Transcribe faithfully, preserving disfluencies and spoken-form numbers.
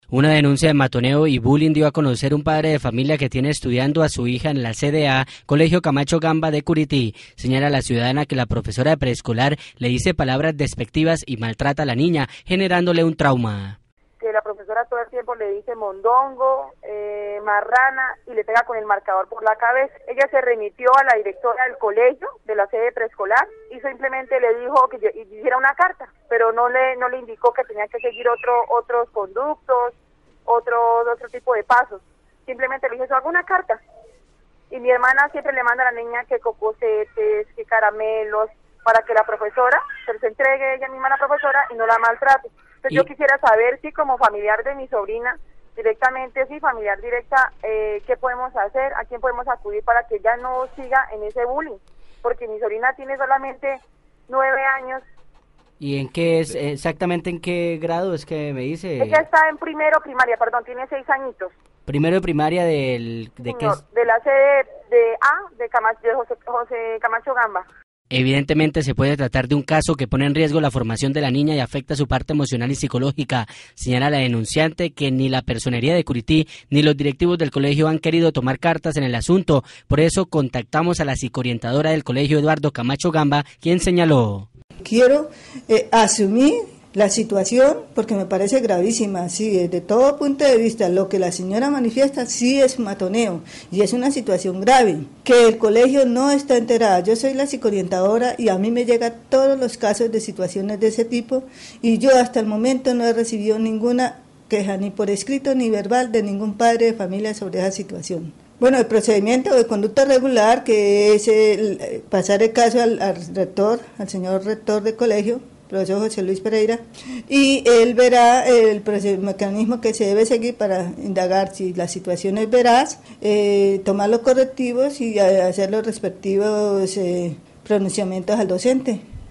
Una denuncia de matoneo y bullying dio a conocer un padre de familia que tiene estudiando a su hija en la C D A, colegio Camacho Gamba de Curití. Señala la ciudadana que la profesora de preescolar le dice palabras despectivas y maltrata a la niña, generándole un trauma. Que la profesora todo el tiempo le dice mondongo, eh, marrana y le pega con el marcador por la cabeza. Ella se remitió a la directora del colegio, de la sede preescolar, y simplemente le dijo que hiciera una carta, pero no le no le indicó que tenía que seguir otro otros conductos, otro otro tipo de pasos. Simplemente le dijo, haga una carta. Y mi hermana siempre le manda a la niña que cocosetes, que caramelos, para que la profesora se los entregue ella misma a la profesora y no la maltrate. Entonces ¿Y? yo quisiera saber si como familiar de mi sobrina, directamente, sí, familiar directa, eh, ¿qué podemos hacer? ¿A quién podemos acudir para que ella no siga en ese bullying? Porque mi sobrina tiene solamente nueve años. ¿Y en qué es, exactamente en qué grado es que me dice? Ella está en primero primaria, perdón, tiene seis añitos. Primero de primaria del... ¿De Señor, qué es? de la sede de A, de, Camacho, de José, José Camacho Gamba. Evidentemente se puede tratar de un caso que pone en riesgo la formación de la niña y afecta su parte emocional y psicológica. Señala la denunciante que ni la personería de Curití ni los directivos del colegio han querido tomar cartas en el asunto. Por eso contactamos a la psicoorientadora del colegio, Eduardo Camacho Gamba, quien señaló: Quiero eh, asumir la situación porque me parece gravísima, sí, desde todo punto de vista. Lo que la señora manifiesta sí es matoneo y es una situación grave, que el colegio no está enterado. Yo soy la psicoorientadora y a mí me llegan todos los casos de situaciones de ese tipo y yo hasta el momento no he recibido ninguna queja, ni por escrito ni verbal, de ningún padre de familia sobre esa situación. Bueno, el procedimiento de conducta regular, que es el, pasar el caso al, al rector, al señor rector del colegio, profesor José Luis Pereira, y él verá el, el mecanismo que se debe seguir para indagar si la situación es veraz, eh, tomar los correctivos y hacer los respectivos eh, pronunciamientos al docente.